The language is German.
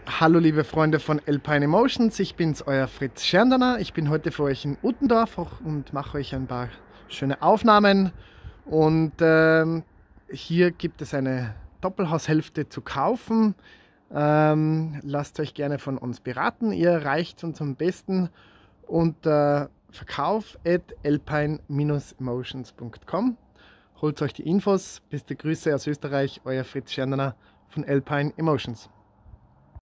Hallo liebe Freunde von Alpine Emotions, ich bin's, euer Fritz Scherndner. Ich bin heute für euch in Uttendorf und mache euch ein paar schöne Aufnahmen. Und hier gibt es eine Doppelhaushälfte zu kaufen. Lasst euch gerne von uns beraten, ihr erreicht uns am besten unter verkauf@alpine-emotions.com. Holt euch die Infos. Beste Grüße aus Österreich, euer Fritz Scherndner von Alpine Emotions.